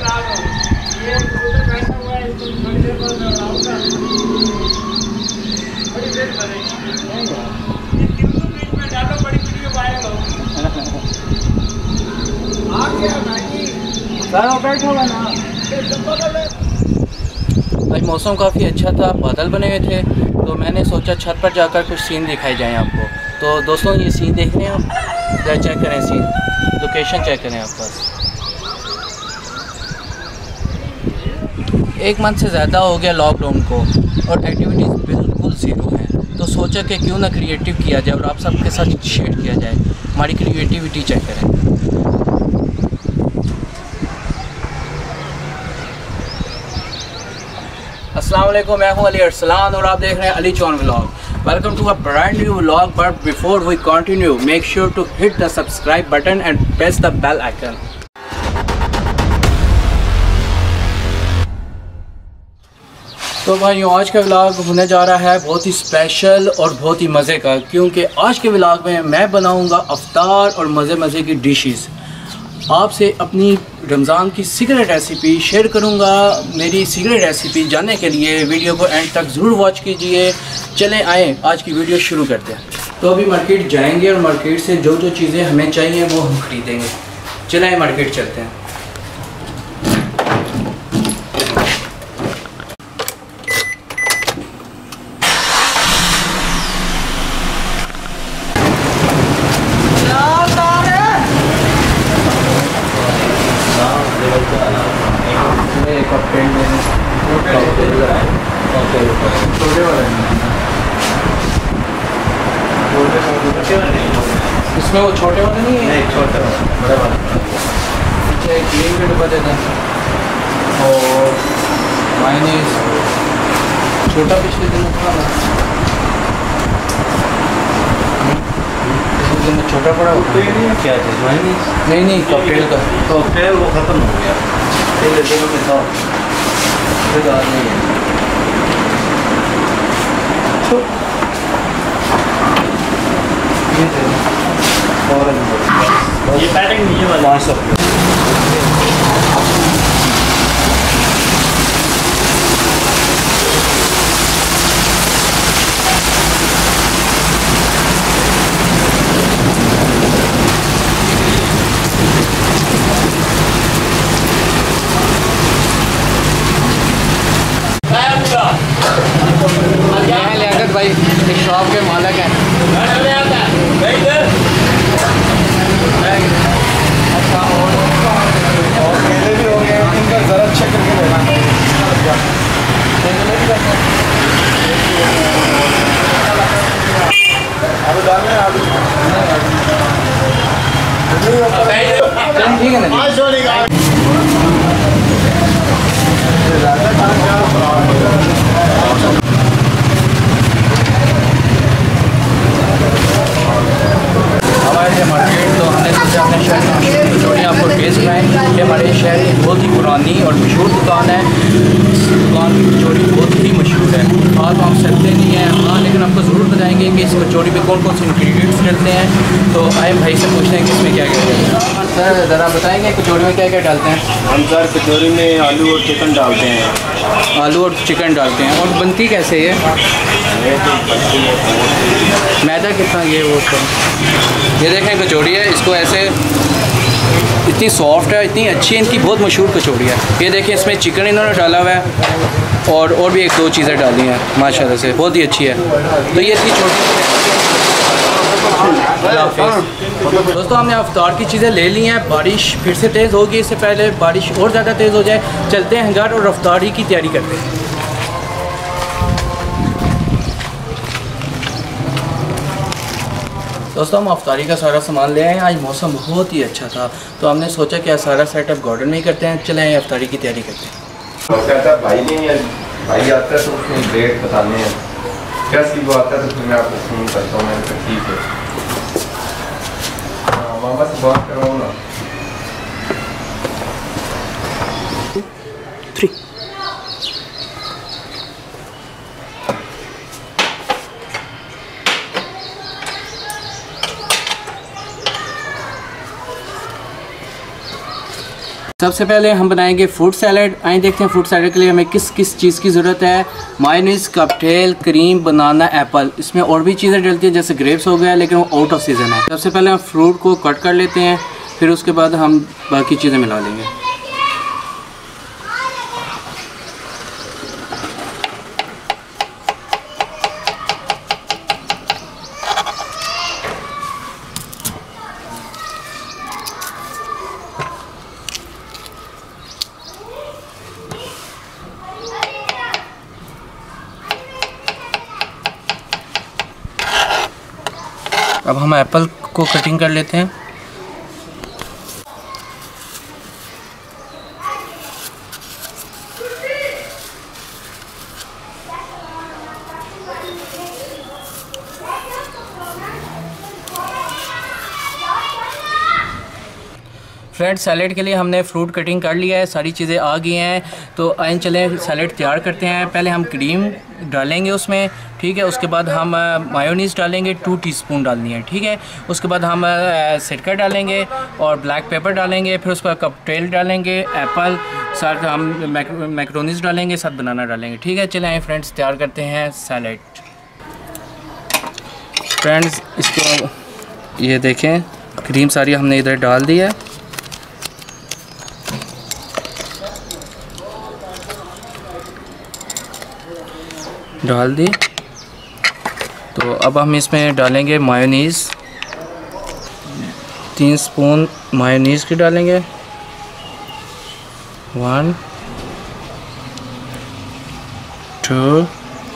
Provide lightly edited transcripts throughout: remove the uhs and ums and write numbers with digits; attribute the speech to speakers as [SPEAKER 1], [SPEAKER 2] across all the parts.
[SPEAKER 1] आज मौसम काफ़ी अच्छा था, बादल बने हुए थे, तो मैंने सोचा छत पर जाकर कुछ सीन दिखाई जाएं आपको। तो दोस्तों ये सीन देख रहे हैं आप, या चेक करें सीन, लोकेशन चेक करें आप बस। 1 मंथ से ज़्यादा हो गया लॉकडाउन को और एक्टिविटीज़ बिल्कुल ज़ीरो हैं, तो सोचा कि क्यों ना क्रिएटिव किया जाए और आप सबके साथ शेयर किया जाए। हमारी क्रिएटिविटी चेक करें। अस्सलाम वालेकुम, मैं हूं अली अरसलान और आप देख रहे हैं अली चौन vlog. Welcome to a brand new vlog, but before we continue make sure to hit the subscribe button and press the bell icon. तो भाइयों, आज का व्लॉग होने जा रहा है बहुत ही स्पेशल और बहुत ही मज़े का, क्योंकि आज के व्लॉग में मैं बनाऊंगा अफ्तार और मज़े की डिशेस। आपसे अपनी रमज़ान की सीक्रेट रेसिपी शेयर करूंगा। मेरी सीक्रेट रेसिपी जानने के लिए वीडियो को एंड तक ज़रूर वॉच कीजिए। चलें आएँ आज की वीडियो शुरू करते हैं। तो अभी मार्केट जाएंगे और मार्केट से जो चीज़ें हमें चाहिए वो हम ख़रीदेंगे। चलें मार्केट चलते हैं। इसमें वो छोटे वाले नहीं है, छोटे वाले, बड़े वाले। पीछे ग्रीन का डब्बा देना और मायोनीज छोटा पिछले दिन था ना, दिन में छोटा पड़ा होता है। क्या चीज़ मायोनीज? नहीं कॉकटेल का। कॉकटेल वो ख़त्म हो गया, दिनों में था नहीं है। ये पैकिंग नहीं है, 500 भाई एक शॉप के मालिक हैं। अच्छा और मेले भी हो गए, इनका ज़रा चेक करके लेना। ठीक है ना? मार्केट तो हमने सोचा अपने शहर की कचौड़ियाँ आपको टेस्ट कराएँ। ये हमारे शहर की बहुत ही पुरानी और मशहूर दुकान है। इस दुकान की कचौड़ी बहुत ही मशहूर है। आज हम सकते नहीं हैं, हाँ, लेकिन आपको ज़रूर बताएंगे कि इस कचौड़ी में कौन से इंग्रेडिएंट्स डलते हैं। तो आए भाई से पूछते हैं कि इसमें क्या क्या डलता है। सर ज़रा बताएँगे कचौड़ी में क्या क्या डालते हैं?
[SPEAKER 2] हम सर कचौड़ी में आलू और चिकन डालते हैं।
[SPEAKER 1] आलू और चिकन डालते हैं। और बनती कैसे ये? मैदा कितना ये वो सब? ये देखें कचौड़ी है, इसको ऐसे इतनी सॉफ्ट है, इतनी अच्छी है, इनकी बहुत मशहूर कचौड़ी है। ये देखें इसमें चिकन इन्होंने डाला हुआ है और भी 1-2 चीज़ें डाली हैं माशाल्लाह से, बहुत ही अच्छी है। तो ये इतनी छोटी। दोस्तों हमने अफ्तार की चीज़ें ले ली हैं। बारिश फिर से तेज़ होगी, इससे पहले बारिश और ज़्यादा तेज़ हो जाए। चलते हैं घर और अफ्तारी की तैयारी करते हैं। दोस्तों हम अफ्तारी का सारा सामान ले आए। आज मौसम बहुत ही अच्छा था, तो हमने सोचा कि सारा सेटअप गार्डन में ही करते हैं। चलें अफ्तारी की तैयारी करते हैं।
[SPEAKER 2] कहता भाई नहीं है, भाई आता है तो उसको डेट बताने हैं, क्या सी वो आता है तो फिर मैं आपको फ़ोन करता हूँ। मैंने कहा ठीक है, हाँ मामा से बात करवाऊँ ना।
[SPEAKER 1] 3 सबसे पहले हम बनाएंगे फ्रूट सैलड। आइए देखते हैं फ्रूट सैलड के लिए हमें किस किस चीज़ की ज़रूरत है। Mayonnaise, cocktail, cream, banana, apple. इसमें और भी चीज़ें डलती हैं जैसे ग्रेप्स हो गया, लेकिन वो आउट ऑफ सीज़न है। सबसे पहले हम फ्रूट को कट कर लेते हैं, फिर उसके बाद हम बाकी चीज़ें मिला लेंगे। अब हम एप्पल को कटिंग कर लेते हैं। फ्रेंड्स, सैलेड के लिए हमने फ्रूट कटिंग कर लिया है, सारी चीज़ें आ गई हैं। तो आइए चलें सैलेड तैयार करते हैं। पहले हम क्रीम डालेंगे उसमें, ठीक है। उसके बाद हम मायोनीज़ डालेंगे, 2 टीस्पून डालनी है, ठीक है। उसके बाद हम सिरका डालेंगे और ब्लैक पेपर डालेंगे। फिर उसके बाद कॉकटेल डालेंगे, एप्पल, साथ हम मैक्रोनीज़ डालेंगे, साथ बनाना डालेंगे, ठीक है। चलें आइए फ्रेंड्स तैयार करते हैं सैलेड। फ्रेंड्स, इसको ये देखें, क्रीम सारी हमने इधर डाल दी है। डाल दी। तो अब हम इसमें डालेंगे मायोनीज़, 3 स्पून मायोनीज़ की डालेंगे। 1 2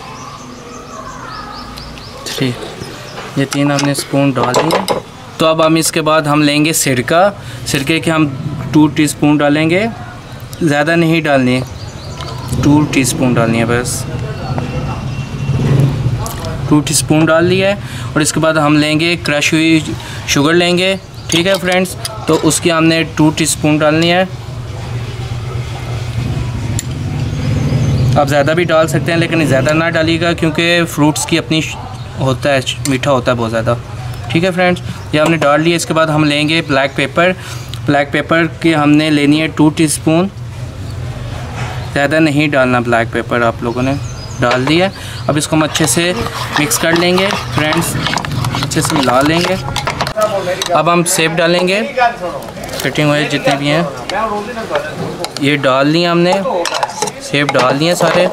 [SPEAKER 1] 3, ये 3 हमने स्पून डाल दिए। तो अब हम इसके बाद हम लेंगे सिरका। सिरके के हम 2 टीस्पून डालेंगे, ज़्यादा नहीं डालनी है, 2 टीस्पून डालनी है बस। 2 टीस्पून डाल लिया है। और इसके बाद हम लेंगे क्रश हुई शुगर लेंगे, ठीक है फ्रेंड्स। तो उसकी हमने 2 टीस्पून डालनी है। आप ज़्यादा भी डाल सकते हैं, लेकिन ज़्यादा ना डालिएगा क्योंकि फ्रूट्स की अपनी होता है, मीठा होता है बहुत ज़्यादा, ठीक है फ्रेंड्स। ये हमने डाल लिया। इसके बाद हम लेंगे ब्लैक पेपर। ब्लैक पेपर की हमने लेनी है 2 टीस्पून, ज़्यादा नहीं डालना ब्लैक पेपर, आप लोगों ने डाल दिया। अब इसको हम अच्छे से मिक्स कर लेंगे फ्रेंड्स, अच्छे से मिला लेंगे। अब हम सेब डालेंगे, कटिंग हुए जितने भी हैं ये डाल दिए हमने, सेब डाल दिए सारे।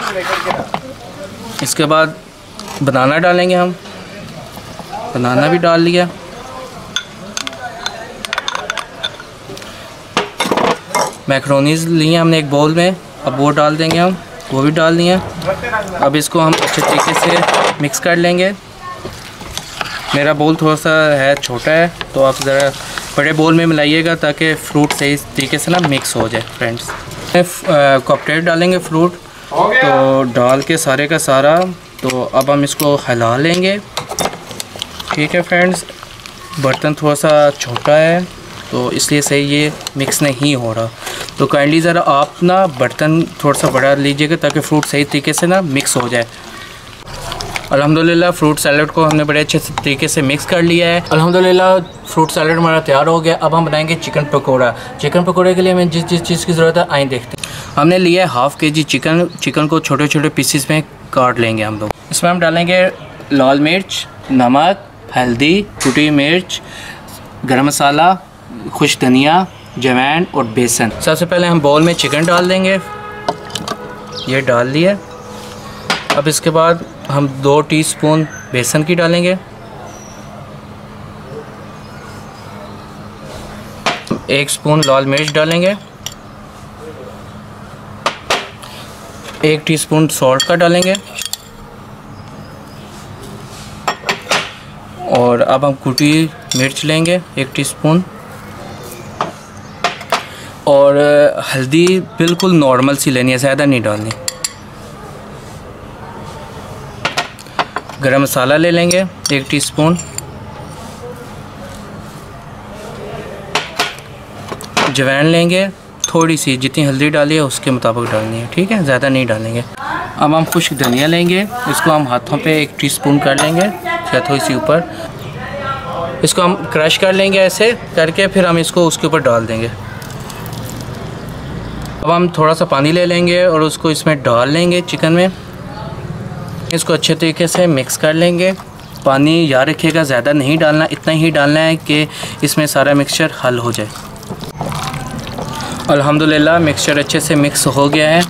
[SPEAKER 1] इसके बाद बनाना डालेंगे हम, बनाना भी डाल लिया। मैक्रोनीज़ लिए हमने एक बाउल में, अब वो डाल देंगे हम, वो भी डाल दिए। अब इसको हम अच्छे तरीके से मिक्स कर लेंगे। मेरा बाउल थोड़ा सा है छोटा है, तो आप ज़रा बड़े बाउल में मिलाइएगा ताकि फ्रूट सही तरीके से ना मिक्स हो जाए फ्रेंड्स। कॉकटेल डालेंगे फ्रूट, तो डाल के सारे का सारा। तो अब हम इसको हिला लेंगे, ठीक है फ्रेंड्स। बर्तन थोड़ा सा छोटा है तो इसलिए सही ये मिक्स नहीं हो रहा। तो काइंडली ज़रा आप ना बर्तन थोड़ा सा बड़ा लीजिएगा ताकि फ्रूट सही तरीके से ना मिक्स हो जाए। अल्हम्दुलिल्लाह फ्रूट सैलड को हमने बड़े अच्छे तरीके से मिक्स कर लिया है। अल्हम्दुलिल्लाह फ्रूट सैलड हमारा तैयार हो गया। अब हम बनाएंगे चिकन पकौड़ा। चिकन पकौड़े के लिए हमें जिस जिस चीज़ की ज़रूरत है आइए देखते हैं। हमने लिया है 1/2 kg चिकन। चिकन को छोटे छोटे पीसीस में काट लेंगे हम लोग। इसमें हम डालेंगे लाल मिर्च, नमक, हल्दी, कुटी मिर्च, गरम मसाला, खुश धनिया, जवैन और बेसन। सबसे पहले हम बाउल में चिकन डाल देंगे, ये डाल दिया। अब इसके बाद हम 2 टीस्पून बेसन की डालेंगे, 1 स्पून लाल मिर्च डालेंगे, 1 टीस्पून सॉल्ट का डालेंगे। और अब हम कुटी मिर्च लेंगे 1 टीस्पून। और हल्दी बिल्कुल नॉर्मल सी लेनी है, ज़्यादा नहीं डालनी। गरम मसाला ले लेंगे 1 टीस्पून। जवैन लेंगे थोड़ी सी, जितनी हल्दी डाली है उसके मुताबिक डालनी है, ठीक है, ज़्यादा नहीं डालेंगे। अब हम खुश्क धनिया लेंगे, इसको हम हाथों पे 1 टीस्पून कर लेंगे या थोड़ी सी ऊपर। इसको हम क्रश कर लेंगे ऐसे करके, फिर हम इसको उसके ऊपर डाल देंगे। अब हम थोड़ा सा पानी ले लेंगे और उसको इसमें डाल लेंगे चिकन में। इसको अच्छे तरीके से मिक्स कर लेंगे। पानी याद रखिएगा ज़्यादा नहीं डालना, इतना ही डालना है कि इसमें सारा मिक्सचर हल हो जाए। अल्हम्दुलिल्लाह मिक्सचर अच्छे से मिक्स हो गया है।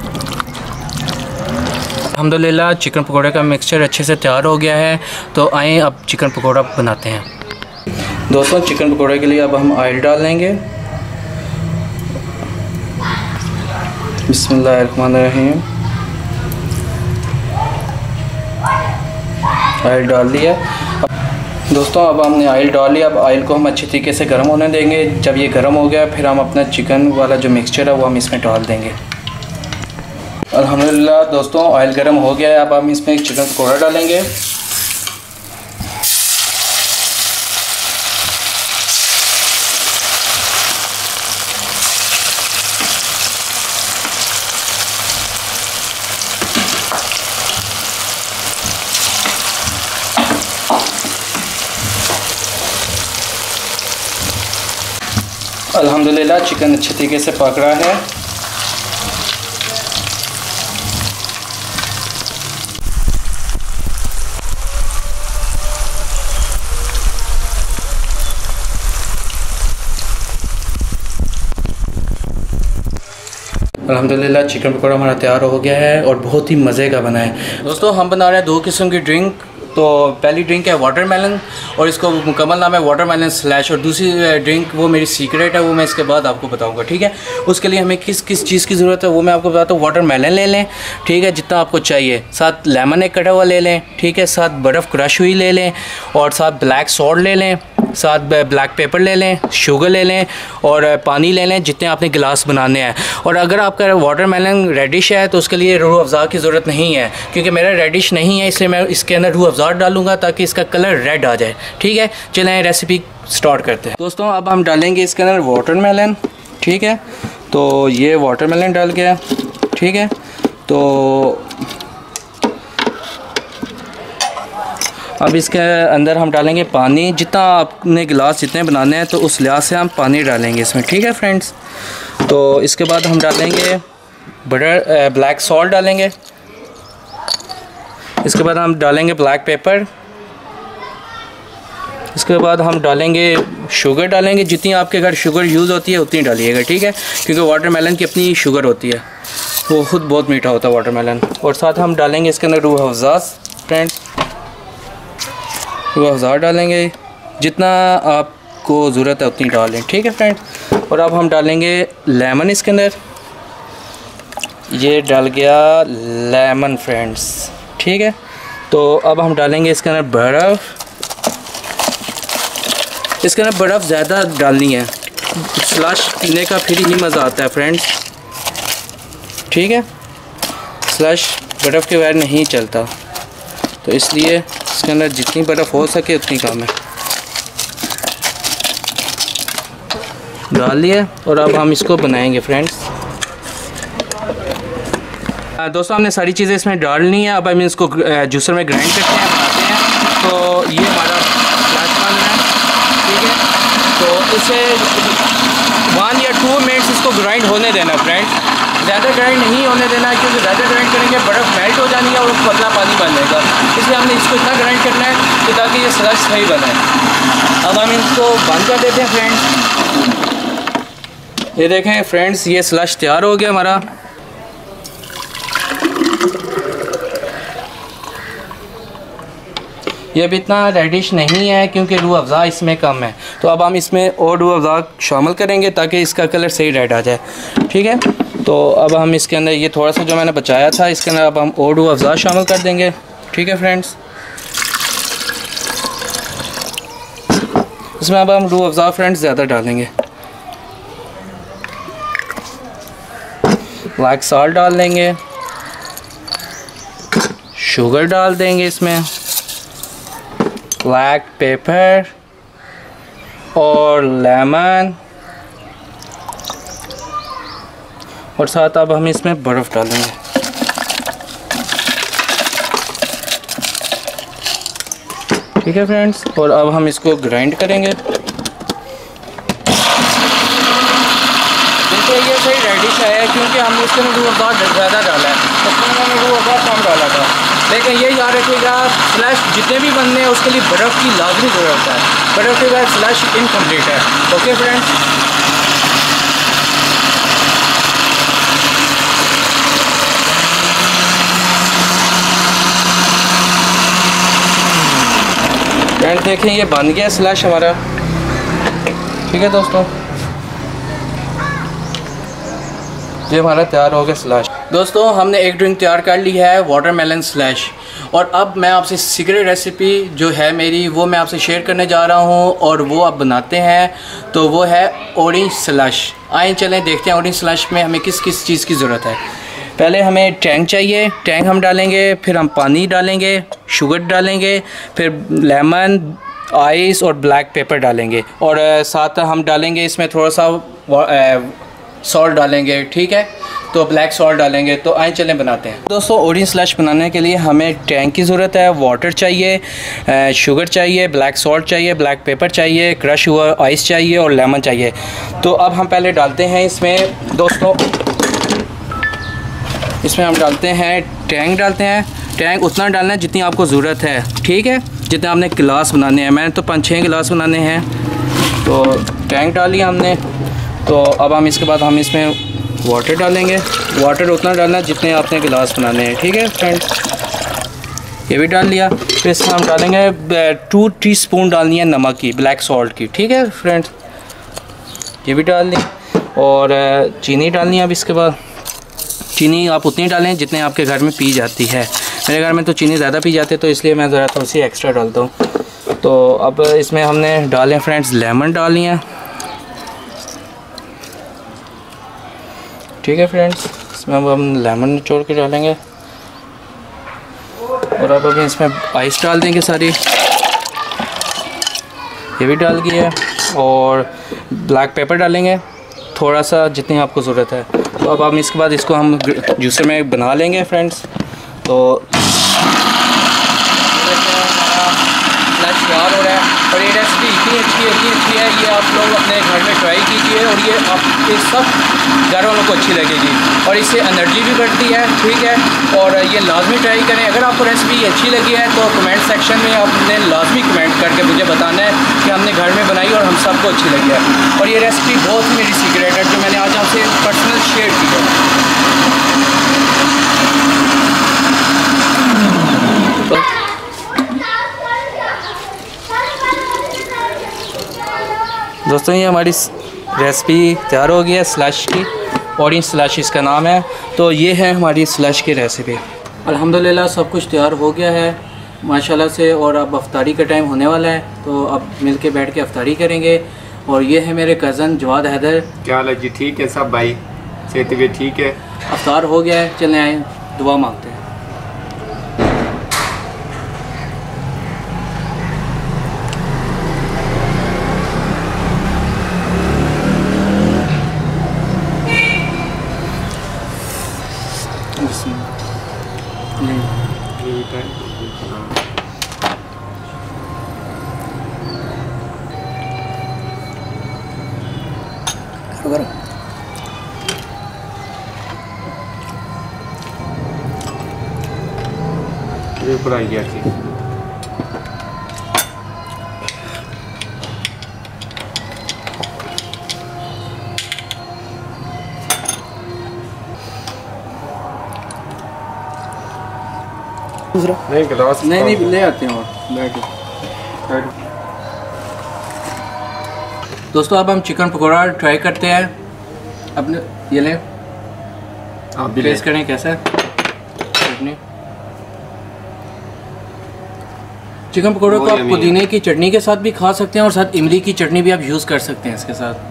[SPEAKER 1] अल्हम्दुलिल्लाह चिकन पकौड़े का मिक्सचर अच्छे से तैयार हो गया है। तो आएँ अब चिकन पकौड़ा बनाते हैं। दोस्तों चिकन पकौड़े के लिए अब हम ऑयल डाल लेंगे। बिस्मिल्लाहिर्रहमानिर्रहीम। ऑयल डाल दिया। दोस्तों अब हमने ऑयल डाल लिया। अब ऑयल को हम अच्छी तरीके से गर्म होने देंगे। जब ये गर्म हो गया फिर हम अपना चिकन वाला जो मिक्सचर है वो हम इसमें डाल देंगे। अल्हम्दुलिल्लाह दोस्तों ऑयल गर्म हो गया है। अब हम इसमें चिकन पकौड़ा डालेंगे। अल्हम्दुलिल्लाह चिकन अच्छे तरीके से पक रहा है। अल्हम्दुलिल्लाह चिकन पकौड़ा हमारा तैयार हो गया है और बहुत ही मज़े का बना है। दोस्तों हम बना रहे हैं 2 किस्म की ड्रिंक। तो पहली ड्रिंक है वाटरमेलन और इसको मुकम्मल नाम है वाटरमेलन स्लैश, और दूसरी ड्रिंक वो मेरी सीक्रेट है, वो मैं इसके बाद आपको बताऊंगा। ठीक है, उसके लिए हमें किस किस चीज़ की ज़रूरत है वो मैं आपको बताता हूँ। वाटरमेलन ले लें, ठीक है, जितना आपको चाहिए। साथ लेमन एक कटा हुआ ले लें, ठीक है, साथ बर्फ़ क्रश हुई ले लें, और साथ ब्लैक सॉल्ट ले लें, साथ ब्लैक पेपर ले लें, शुगर ले लें और पानी ले लें जितने आपने गिलास बनाने हैं। और अगर आपका वाटरमेलन रेडिश है तो उसके लिए रूह अफ़ज़ा की ज़रूरत नहीं है, क्योंकि मेरा रेडिश नहीं है, इसलिए मैं इसके अंदर रूह अफ़ज़ा डालूंगा ताकि इसका कलर रेड आ जाए। ठीक है, चलें रेसिपी स्टार्ट करते हैं। दोस्तों अब हम डालेंगे इसके अंदर वाटरमेलन। ठीक है, तो ये वाटरमेलन डाल गया। ठीक है, तो अब इसके अंदर हम डालेंगे पानी। जितना आपने गिलास जितने बनाने हैं तो उस लिहाज से हम पानी डालेंगे इसमें। ठीक है फ्रेंड्स, तो इसके बाद हम डालेंगे ब्लैक सॉल्ट डालेंगे। इसके बाद हम डालेंगे ब्लैक पेपर। इसके बाद हम डालेंगे शुगर डालेंगे। जितनी आपके घर शुगर यूज़ होती है उतनी डालिएगा। ठीक है, क्योंकि वाटरमेलन की अपनी शुगर होती है, वो ख़ुद बहुत मीठा होता है वाटरमेलन। और साथ हम डालेंगे इसके अंदर रूह अफ़ज़ा। फ्रेंड्स रूह अफ़ज़ा डालेंगे, जितना आपको ज़रूरत है उतनी डालें। ठीक है फ्रेंड्स, और अब हम डालेंगे लेमन इसके अंदर। ये डाल गया लेमन फ्रेंड्स। ठीक है, तो अब हम डालेंगे इसके अंदर बर्फ़। इसके अंदर बर्फ़ ज़्यादा डालनी है, स्लश पीने का फिर ही मज़ा आता है फ्रेंड्स। ठीक है, स्लश बर्फ़ के बगैर नहीं चलता, तो इसलिए इसके अंदर जितनी बर्फ़ हो सके उतनी कम है डाल लिया। और अब हम इसको बनाएंगे फ्रेंड्स। दोस्तों हमने सारी चीज़ें इसमें डालनी है। अब हम इसको जूसर में ग्राइंड करते हैं, बनाते हैं। तो ये हमारा ग्लास बन रहा है। ठीक है, तो इसे 1 या 2 मिनट्स इसको ग्राइंड होने देना फ्रेंड्स। ज़्यादा ग्राइंड नहीं होने देना है, क्योंकि ज़्यादा ग्राइंड करेंगे बर्फ़ मेल्ट हो जानी है और पतला पानी बन जाएगा। इसलिए हमने इसको इतना ग्राइंड करना है कि ताकि ये स्लश सही बने। अब हम इसको बंद कर देते हैं फ्रेंड्स। ये देखें फ्रेंड्स, ये स्लश तैयार हो गया हमारा। ये भी इतना रेडिश नहीं है क्योंकि रूह अफ़ज़ा इसमें कम है। तो अब हम इसमें और रूह अफ़ज़ा शामिल करेंगे ताकि इसका कलर सही रेड आ जाए। ठीक है, तो अब हम इसके अंदर ये थोड़ा सा जो मैंने बचाया था इसके अंदर अब हम और रूह अफ़ज़ा शामिल कर देंगे। ठीक है फ्रेंड्स, इसमें अब हम रूह अफ़ज़ा फ्रेंड्स ज़्यादा डालेंगे। ब्लैक सॉल्ट डाल देंगे, शुगर डाल देंगे इसमें, ब्लैक पेपर और लेमन, और साथ अब हम इसमें बर्फ़ डालेंगे। ठीक है फ्रेंड्स, और अब हम इसको ग्राइंड करेंगे। देखिए ये सही रेडिश है क्योंकि हमने इसके अंदर रूह अफ़ज़ा ज़्यादा डाला है, उसमें मैंने रूह अफ़ज़ा कम डाला था। लेकिन ये याद रखिएगा स्लैश जितने भी बनने हैं उसके लिए बर्फ़ की लाजमी ज़रूरत है, बर्फ़ के बाद स्लैश इनकम्प्लीट है। ओके फ्रेंड्स, फ्रेंड्स देखें ये बन गया स्लैश हमारा। ठीक है दोस्तों, ये हमारा तैयार हो गया स्लैश। दोस्तों हमने एक ड्रिंक तैयार कर ली है वाटरमेलन स्लैश, और अब मैं आपसे सीक्रेट रेसिपी जो है मेरी वो मैं आपसे शेयर करने जा रहा हूँ, और वो आप बनाते हैं तो वो है ऑरेंज स्लैश। आइए चलें देखते हैं ऑरेंज स्लैश में हमें किस किस चीज़ की ज़रूरत है। पहले हमें टैंक चाहिए, टैंक हम डालेंगे, फिर हम पानी डालेंगे, शुगर डालेंगे, फिर लेमन, आइस और ब्लैक पेपर डालेंगे, और साथ हम डालेंगे इसमें थोड़ा सा सॉल्ट डालेंगे। ठीक है, तो ब्लैक सॉल्ट डालेंगे। तो आइए चलें बनाते हैं। दोस्तों ऑरेंज स्लैश बनाने के लिए हमें टैंक की ज़रूरत है, वाटर चाहिए, शुगर चाहिए, ब्लैक सॉल्ट चाहिए, ब्लैक पेपर चाहिए, क्रश हुआ आइस चाहिए और लेमन चाहिए। तो अब हम पहले डालते हैं इसमें दोस्तों, इसमें हम डालते हैं टैंक डालते हैं। टैंक उतना डालना है जितनी आपको ज़रूरत है, ठीक है, जितने आपने गिलास बनाने हैं। मैंने तो 5-6 गिलास बनाने हैं, तो टैंक डाल लिया हमने। तो अब हम इसके बाद हम इसमें वाटर डालेंगे, वाटर उतना डालना है जितने आपने गिलास बनाने हैं। ठीक है फ्रेंड, ये भी डाल लिया। फिर इसमें हम डालेंगे 2 टीस्पून डालनी है नमक की, ब्लैक सॉल्ट की। ठीक है फ्रेंड्स, ये भी डाल ली, और चीनी डालनी है। अब इसके बाद चीनी आप उतनी डालें जितने आपके घर में पी जाती है। मेरे घर में तो चीनी ज़्यादा पी जाती है, तो इसलिए मैं ज़रा थोड़ी सी एक्स्ट्रा डालता हूँ। तो अब इसमें हमने डालें फ्रेंड्स लेमन डालनी है। ठीक है फ्रेंड्स, इसमें अब हम लेमन निचोड़ के डालेंगे, और अब अभी इसमें आइस डाल देंगे सारी, ये भी डाल गई है, और ब्लैक पेपर डालेंगे थोड़ा सा जितनी आपको ज़रूरत है। तो अब हम इसके बाद इसको हम जूसर में बना लेंगे फ्रेंड्स। तो तैयार हो रहा है, और ये रेसिपी इतनी अच्छी है, ये आप लोग अपने घर में ट्राई कीजिए, और ये आपके सब घर वालों को अच्छी लगेगी, और इससे एनर्जी भी बढ़ती है। ठीक है, और ये लाजमी ट्राई करें। अगर आपको रेसिपी अच्छी लगी है तो कमेंट सेक्शन में आपने लाजमी कमेंट करके मुझे बताना है कि हमने घर में बनाई और हम सबको अच्छी लगी है। और ये रेसिपी बहुत ही मेरी सीक्रेट है जो मैंने आज आपसे पर्सनल शेयर की है। दोस्तों ये हमारी रेसिपी तैयार हो गई है स्लैश की, ऑरेंज स्लैश इसका नाम है। तो ये है हमारी स्लैश की रेसिपी। अल्हम्दुलिल्लाह सब कुछ तैयार हो गया है माशाल्लाह से, और अब अफ्तारी का टाइम होने वाला है, तो अब मिल के बैठ के अफ्तारी करेंगे। और ये है मेरे कज़न जवाद हैदर।
[SPEAKER 2] क्या हाल है जी? ठीक है सब भाई, सेहत भी ठीक है।
[SPEAKER 1] अफ्तार हो गया है, चलें आए दुआ मांगते हैं।
[SPEAKER 2] ये ऊपर आई गया थी। नहीं गिलास
[SPEAKER 1] नहीं ले आते हैं, और बैठो। दोस्तों अब हम चिकन पकौड़ा ट्राई करते हैं। अपने ये लें,
[SPEAKER 2] आप भी
[SPEAKER 1] टेस्ट करें कैसा है चटनी। चिकन पकौड़े को आप पुदीने की चटनी के साथ भी खा सकते हैं, और साथ इमली की चटनी भी आप यूज़ कर सकते हैं इसके साथ।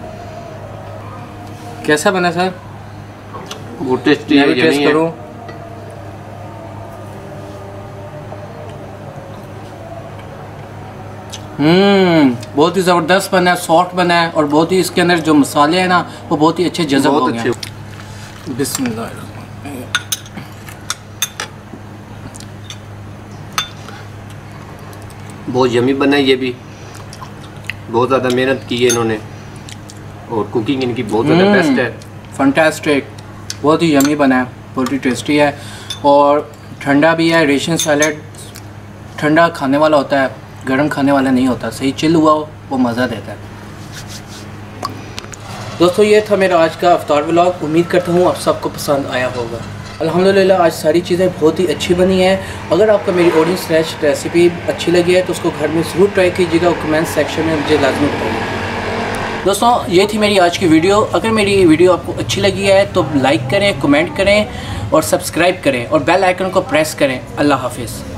[SPEAKER 1] कैसा बना सर?
[SPEAKER 2] वो टेस्टी है,
[SPEAKER 1] टेस्ट करूँ। बहुत ही ज़बरदस्त बना है, सॉफ्ट बना है, और बहुत ही इसके अंदर जो मसाले हैं ना वो बहुत ही अच्छे जज़ब हो गए। बिस्मिल्लाह।
[SPEAKER 2] बहुत यमी बना है, ये भी बहुत ज़्यादा मेहनत की है इन्होंने, और कुकिंग इनकी बहुत ज़्यादा बेस्ट है।
[SPEAKER 1] फैंटास्टिक। बहुत ही यमी बना है, बहुत ही टेस्टी है और ठंडा भी है। रेशन सैलड ठंडा खाने वाला होता है, गर्म खाने वाला नहीं होता। सही चिल हुआ हो वो मज़ा देता है। दोस्तों ये था मेरा आज का अफ्तार व्लॉग। उम्मीद करता हूँ आप सबको पसंद आया होगा। अल्हम्दुलिल्लाह आज सारी चीज़ें बहुत ही अच्छी बनी हैं। अगर आपको मेरी ऑडियंस रेसिपी अच्छी लगी है तो उसको घर में ज़रूर ट्राई कीजिएगा और कमेंट सेक्शन में मुझे लाजमी बताइए। दोस्तों ये थी मेरी आज की वीडियो। अगर मेरी वीडियो आपको अच्छी लगी है तो लाइक करें, कमेंट करें और सब्सक्राइब करें और बेल आइकन को प्रेस करें। अल्लाह हाफिज़।